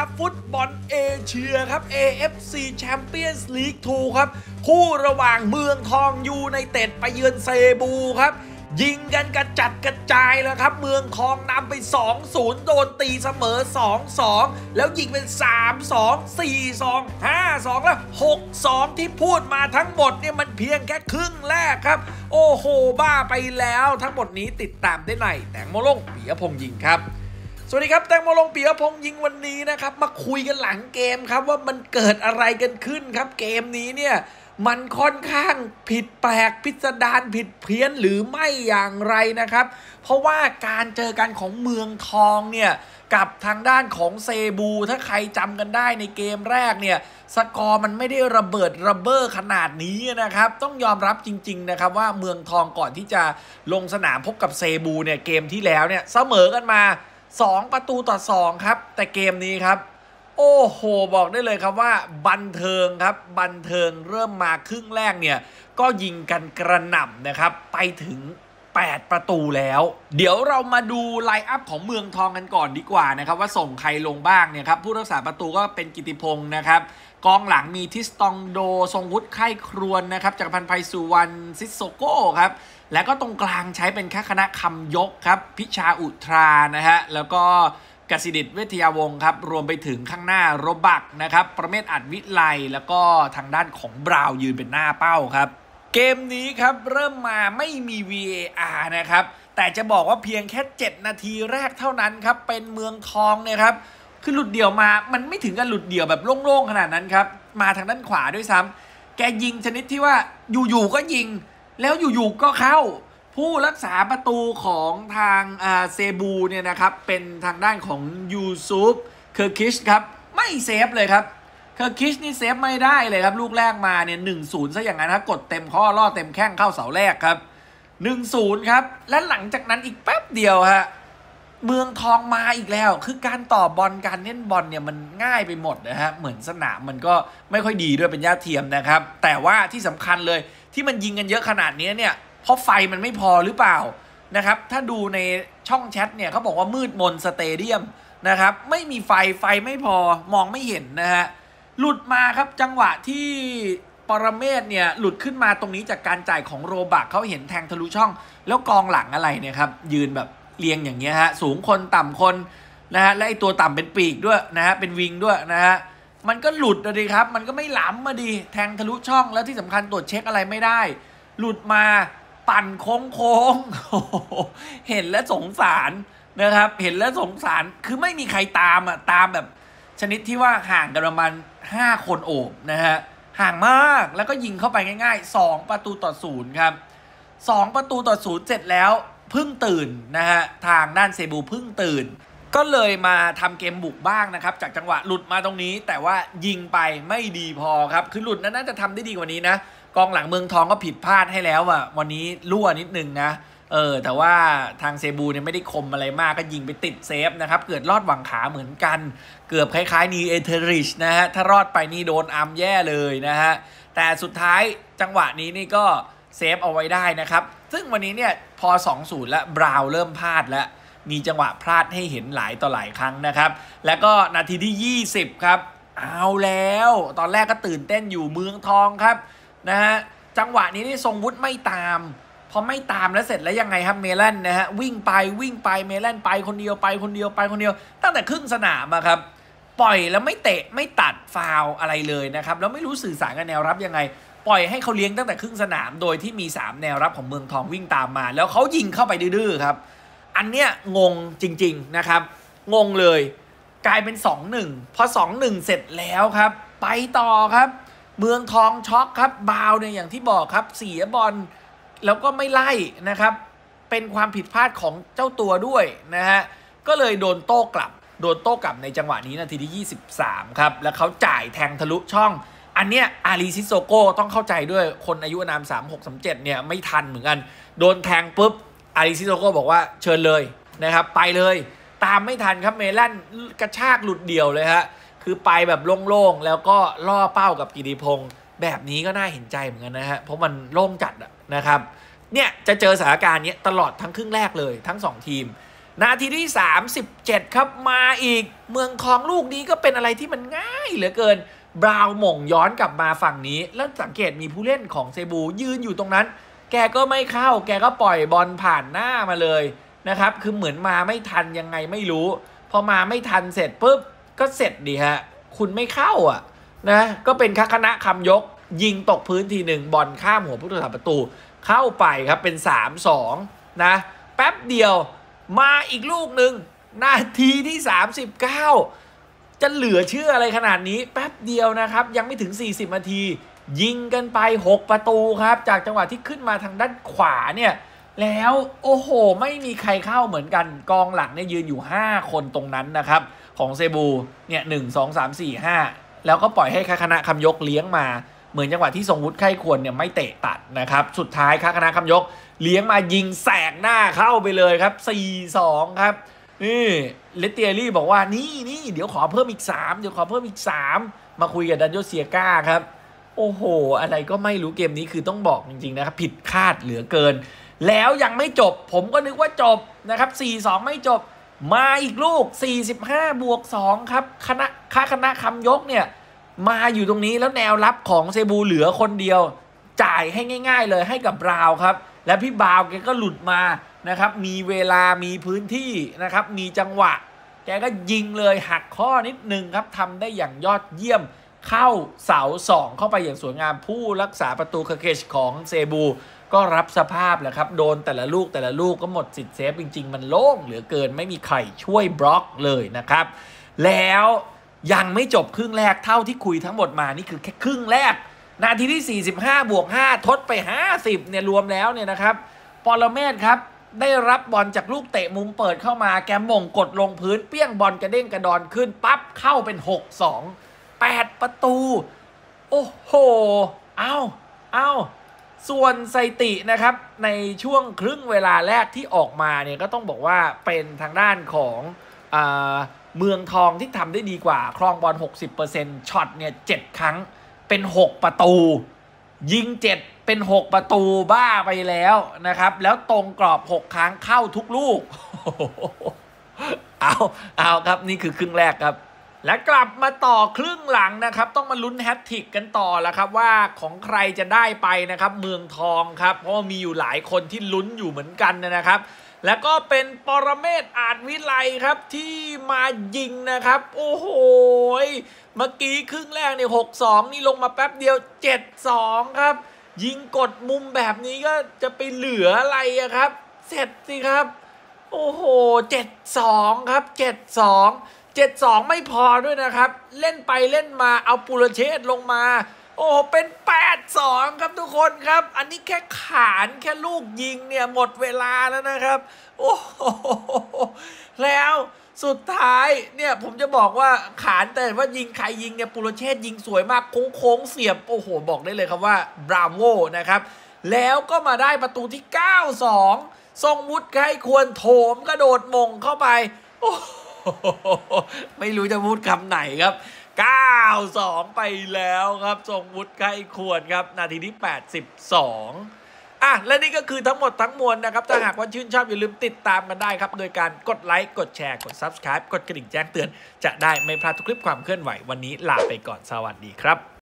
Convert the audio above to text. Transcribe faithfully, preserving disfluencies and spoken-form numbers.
ฟุตบอลเอเชียครับ เอ เอฟ ซี Champions League ทูครับคู่ระหว่างเมืองทองยูไนเต็ดไปเยือนเซบูครับยิงกันกระจัดกระจายแล้วครับเมืองทองนำไป สองศูนย์ โดนตีเสมอ สองสอง แล้วยิงเป็น สามสอง สี่สอง ห้าสอง แล้ว หกสอง ที่พูดมาทั้งหมดเนี่ยมันเพียงแค่ครึ่งแรกครับโอ้โหบ้าไปแล้วทั้งหมดนี้ติดตามได้ในแตงโมลงปิยพงษ์ยิงครับสวัสดีครับแตงโมลงปิยพงษ์ยิงวันนี้นะครับมาคุยกันหลังเกมครับว่ามันเกิดอะไรกันขึ้นครับเกมนี้เนี่ยมันค่อนข้างผิดแปลกพิสดารผิดเพี้ยนหรือไม่อย่างไรนะครับเพราะว่าการเจอกันของเมืองทองเนี่ยกับทางด้านของเซบูถ้าใครจำกันได้ในเกมแรกเนี่ยสกอร์มันไม่ได้ระเบิดระเบ้อขนาดนี้นะครับต้องยอมรับจริงๆนะครับว่าเมืองทองก่อนที่จะลงสนามพบกับเซบูเนี่ยเกมที่แล้วเนี่ยเสมอกันมาสองประตูต่อสองครับแต่เกมนี้ครับโอ้โหบอกได้เลยครับว่าบันเทิงครับบันเทิงเริ่มมาครึ่งแรกเนี่ยก็ยิงกันกระหน่ำนะครับไปถึงแปดประตูแล้วเดี๋ยวเรามาดูไลน์อัพของเมืองทองกันก่อนดีกว่านะครับว่าส่งใครลงบ้างเนี่ยครับผู้รักษาประตูก็เป็นกิติพงศ์นะครับกองหลังมีทิสตองโดทรงวุฒิไข้ครวนนะครับจักรพันธ์ไพสุวรรณซิสโซโก้ครับแล้วก็ตรงกลางใช้เป็นแค่คณะคำยกครับพิชาอุทรานะฮะแล้วก็กสิดิษฐ์เวทยาวงศ์ครับรวมไปถึงข้างหน้าโรบักนะครับประเมศอัดวิไลแล้วก็ทางด้านของบราวยืนเป็นหน้าเป้าครับเกมนี้ครับเริ่มมาไม่มี วี เอ อาร์ นะครับแต่จะบอกว่าเพียงแค่เจ็ดนาทีแรกเท่านั้นครับเป็นเมืองทองเนี่ยครับคือหลุดเดี่ยวมามันไม่ถึงกับหลุดเดี่ยวแบบโล่งๆขนาดนั้นครับมาทางด้านขวาด้วยซ้ำแกยิงชนิดที่ว่าอยู่ๆก็ยิงแล้วอยู่ๆก็เข้าผู้รักษาประตูของทางเซบูเนี่ยนะครับเป็นทางด้านของยูซุฟเคอร์คิชครับไม่เซฟเลยครับเคอร์คิชนี่เซฟไม่ได้เลยครับลูกแรกมาเนี่ย หนึ่งศูนย์ ซะอย่างนั้นครับกดเต็มข้อล่อเต็มแข้งเข้าเสาแรกครับ หนึ่งศูนย์ ครับและหลังจากนั้นอีกแป๊บเดียวฮะเมืองทองมาอีกแล้วคือการต่อบอลการเล่นบอลเนี่ยมันง่ายไปหมดนะฮะเหมือนสนามมันก็ไม่ค่อยดีด้วยเป็นหญ้าเทียมนะครับแต่ว่าที่สำคัญเลยที่มันยิงกันเยอะขนาดนี้เนี่ยเพราะไฟมันไม่พอหรือเปล่านะครับถ้าดูในช่องแชทเนี่ยเขาบอกว่ามืดมนสเตเดียมนะครับไม่มีไฟไฟไม่พอมองไม่เห็นนะฮะหลุดมาครับจังหวะที่ปรเมศเนี่ยหลุดขึ้นมาตรงนี้จากการจ่ายของโรบักเขาเห็นแทงทะลุช่องแล้วกองหลังอะไรเนี่ยครับยืนแบบเรียงอย่างเงี้ยฮะสูงคนต่ำคนนะฮะและไอตัวต่ำเป็นปีกด้วยนะฮะเป็นวิงด้วยนะฮะมันก็หลุดเลยครับมันก็ไม่หล้ำมาดีแทงทะลุช่องแล้วที่สำคัญตรวจเช็คอะไรไม่ได้หลุดมาปั่นโค้งโค้งเห็นแล้วสงสารนะครับเห็นแล้วสงสารคือไม่มีใครตามอ่ะตามแบบชนิดที่ว่าห่างกันประมาณห้าคนโอบนะฮะห่างมากแล้วก็ยิงเข้าไปง่ายๆสองประตูต่อศูนย์ครับสองประตูต่อศูนย์เสร็จแล้วเพิ่งตื่นนะฮะทางด้านเซบูเพิ่งตื่นก็เลยมาทำเกมบุกบ้างนะครับจากจังหวะหลุดมาตรงนี้แต่ว่ายิงไปไม่ดีพอครับคือหลุดนั้นน่าจะทำได้ดีกว่านี้นะกองหลังเมืองทองก็ผิดพลาดให้แล้วอ่ะวันนี้รั่วนิดนึงนะเออแต่ว่าทางเซบูเนี่ยไม่ได้คมอะไรมากก็ยิงไปติดเซฟนะครับเกิดรอดหวังขาเหมือนกันเกือบคล้ายๆนีเอเทริชนะฮะถ้ารอดไปนี่โดนอัมแย่เลยนะฮะแต่สุดท้ายจังหวะนี้นี่ก็เซฟเอาไว้ได้นะครับซึ่งวันนี้เนี่ยพอ สองศูนย์ แล้วบราวน์เริ่มพลาดแล้วมีจังหวะพลาดให้เห็นหลายต่อหลายครั้งนะครับแล้วก็นาทีที่ยี่สิบครับเอาแล้วตอนแรกก็ตื่นเต้นอยู่เมืองทองครับนะฮะจังหวะนี้นี่ทรงวุฒิไม่ตามพอไม่ตามแล้วเสร็จแล้วยังไงครับเมลันนะฮะวิ่งไปวิ่งไปเมลันไปคนเดียวไปคนเดียวไปคนเดียวตั้งแต่ครึ่งสนามอะครับปล่อยแล้วไม่เตะไม่ตัดฟาวอะไรเลยนะครับแล้วไม่รู้สื่อสารกับแนวรับยังไงปล่อยให้เขาเลี้ยงตั้งแต่ครึ่งสนามโดยที่มีสามแนวรับของเมืองทองวิ่งตามมาแล้วเขายิงเข้าไปดื้อๆครับอันเนี้ยงงจริงๆนะครับงงเลยกลายเป็น สองหนึ่ง พอ สองหนึ่ง เสร็จแล้วครับไปต่อครับเมืองทองช็อกครับบาวเนี่ยอย่างที่บอกครับเสียบอลแล้วก็ไม่ไล่นะครับเป็นความผิดพลาดของเจ้าตัวด้วยนะฮะก็เลยโดนโต้กลับโดนโต้กลับในจังหวะนี้นาทีที่ยี่สิบสามครับแล้วเขาจ่ายแทงทะลุช่องอันเนี้ยอารีซิโซโก้ต้องเข้าใจด้วยคนอายุอานามสามหก สามเจ็ดเนี่ยไม่ทันเหมือนกันโดนแทงปุ๊บอารีซิโซโก้บอกว่าเชิญเลยนะครับไปเลยตามไม่ทันครับเมลันกระชากหลุดเดี่ยวเลยฮะคือไปแบบโล่งๆแล้วก็ล่อเป้ากับกิติพงศ์แบบนี้ก็น่าเห็นใจเหมือนกันนะฮะเพราะมันโล่งจัดนะครับเนี่ยจะเจอสถานการณ์นี้ตลอดทั้งครึ่งแรกเลยทั้งสองทีมนาทีที่สามสิบเจ็ดครับมาอีกเมืองทองลูกนี้ก็เป็นอะไรที่มันง่ายเหลือเกินบราวน์หม่งย้อนกลับมาฝั่งนี้แล้วสังเกตมีผู้เล่นของเซบูยืนอยู่ตรงนั้นแกก็ไม่เข้าแกก็ปล่อยบอลผ่านหน้ามาเลยนะครับคือเหมือนมาไม่ทันยังไงไม่รู้พอมาไม่ทันเสร็จปุ๊บก็เสร็จดีฮะคุณไม่เข้าอ่ะนะก็เป็นคณะคำยกยิงตกพื้นทีหนึ่งบอลข้ามหัวผู้รักษาประตูเข้าไปครับเป็น สามสอง นะแป๊บเดียวมาอีกลูกหนึ่งนาทีที่สามสิบเก้าจะเหลือเชื่ออะไรขนาดนี้แป๊บเดียวนะครับยังไม่ถึงสี่สิบนาทียิงกันไปหกประตูครับจากจังหวะที่ขึ้นมาทางด้านขวาเนี่ยแล้วโอ้โหไม่มีใครเข้าเหมือนกันกองหลังเนี่ยยืนอยู่ห้าคนตรงนั้นนะครับของเซบูเนี่ยหนึ่ง สอง สาม สี่ ห้าแล้วก็ปล่อยให้คณะคำยกเลี้ยงมาเหมือนจังหวะที่ทรงวุฒิไข้ควรเนี่ยไม่เตะตัดนะครับสุดท้ายคณะคำยกเลี้ยงมายิงแสกหน้าเข้าไปเลยครับ สี่ สอง ครับนี่เลเตียรี่บอกว่านี่นี่เดี๋ยวขอเพิ่มอีกสามเดี๋ยวขอเพิ่มอีกสามมาคุยกับดันโยเซียก้าครับโอ้โหอะไรก็ไม่รู้เกมนี้คือต้องบอกจริงๆนะครับผิดคาดเหลือเกินแล้วยังไม่จบผมก็นึกว่าจบนะครับ สี่ สอง ไม่จบมาอีกลูกสี่สิบห้าบวกสองครับคณะค่าคณะคำยกเนี่ยมาอยู่ตรงนี้แล้วแนวรับของเซบูเหลือคนเดียวจ่ายให้ง่ายๆเลยให้กับบราวน์ครับและพี่บราวน์แกก็หลุดมานะครับมีเวลามีพื้นที่นะครับมีจังหวะแกก็ยิงเลยหักข้อนิดนึงครับทำได้อย่างยอดเยี่ยมเข้าเสาสองเข้าไปอย่างสวยงามผู้รักษาประตูคาเคชของเซบูก็รับสภาพแหละครับโดนแต่ละลูกแต่ละลูกก็หมดสิทธิ์เซฟจริงๆมันโล่งเหลือเกินไม่มีใครช่วยบล็อกเลยนะครับแล้วยังไม่จบครึ่งแรกเท่าที่คุยทั้งหมดมานี่คือแค่ครึ่งแรกนาทีที่สี่สิบห้าบวกห้าทดไปห้าสิบเนี่ยรวมแล้วเนี่ยนะครับปรเมศครับได้รับบอลจากลูกเตะมุมเปิดเข้ามาแกมงกดลงพื้นเปี้ยงบอลกระเด้งกระดอนขึ้นปั๊บเข้าเป็น หก สอง แปด ประตูโอ้โหเอาเอาส่วนสถิตินะครับในช่วงครึ่งเวลาแรกที่ออกมาเนี่ยก็ต้องบอกว่าเป็นทางด้านของอ่าเมืองทองที่ทำได้ดีกว่าครองบอล หกสิบเปอร์เซ็นต์ ช็อตเนี่ยเจ็ดครั้งเป็นหกประตูยิงเจ็ดเป็นหกประตูบ้าไปแล้วนะครับแล้วตรงกรอบหกครั้งเข้าทุกลูกเอาเอาครับนี่คือครึ่งแรกครับและกลับมาต่อครึ่งหลังนะครับต้องมาลุ้นแฮตทริกกันต่อแล้วครับว่าของใครจะได้ไปนะครับเมืองทองครับเพราะมีอยู่หลายคนที่ลุ้นอยู่เหมือนกันนะครับแล้วก็เป็นปรเมศอาจวิไลครับที่มายิงนะครับโอ้โหเมื่อกี้ครึ่งแรกเนี่ยหก สองนี่ลงมาแป๊บเดียวเจ็ด สองครับยิงกดมุมแบบนี้ก็จะไปเหลืออะไรอะครับเสร็จสิครับโอ้โหเจ็ด สองครับเจ็ด สอง เจ็ด สองไม่พอด้วยนะครับเล่นไปเล่นมาเอาปุรเชษลงมาโอ้เป็นแปด สองครับทุกคนครับอันนี้แค่ขานแค่ลูกยิงเนี่ยหมดเวลาแล้วนะครับโอ้โหแล้วสุดท้ายเนี่ยผมจะบอกว่าขานแต่ว่ายิงใครยิงเนี่ยปุรเชษยิงสวยมากโค้งๆเสียบโอ้โหบอกได้เลยครับว่าบราโวนะครับแล้วก็มาได้ประตูที่เก้า สองทรงวุฒิไข้ควรโถมกระโดดมงเข้าไปโอ้ไม่รู้จะพูดคำไหนครับเก้า สองไปแล้วครับทรงวุฒิไข้ควรครับนาทีที่แปดสิบสองอ่ะและนี่ก็คือทั้งหมดทั้งมวลนะครับถ้าหากว่าชื่นชอบอย่าลืมติดตามกันได้ครับโดยการกดไลค์กดแชร์กด ซับสไครบ์ กดกระดิ่งแจ้งเตือนจะได้ไม่พลาดทุกคลิปความเคลื่อนไหววันนี้ลาไปก่อนสวัสดีครับ